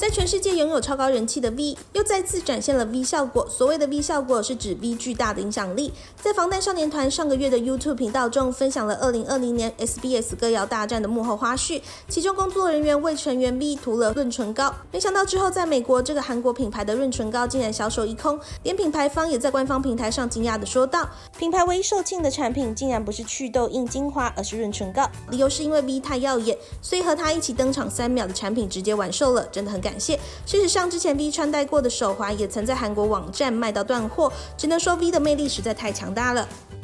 在全世界拥有超高人气的 V 又再次展现了 V 效果。所谓的 V 效果是指 V 巨大的影响力。在防弹少年团上个月的 YouTube 频道中分享了2020年 SBS 歌谣大战的幕后花絮，其中工作人员为成员 V 涂了润唇膏，没想到之后在美国这个韩国品牌的润唇膏竟然销售一空，连品牌方也在官方平台上惊讶地说道，品牌唯一售罄的产品竟然不是祛痘硬精华，而是润唇膏，理由是因为 V 太耀眼，所以和他一起登场3秒的产品直接完售了，真的很感谢。事实上之前 V 穿戴过的手环也曾在韩国网站卖到断货，只能说 V 的魅力实在太强大了。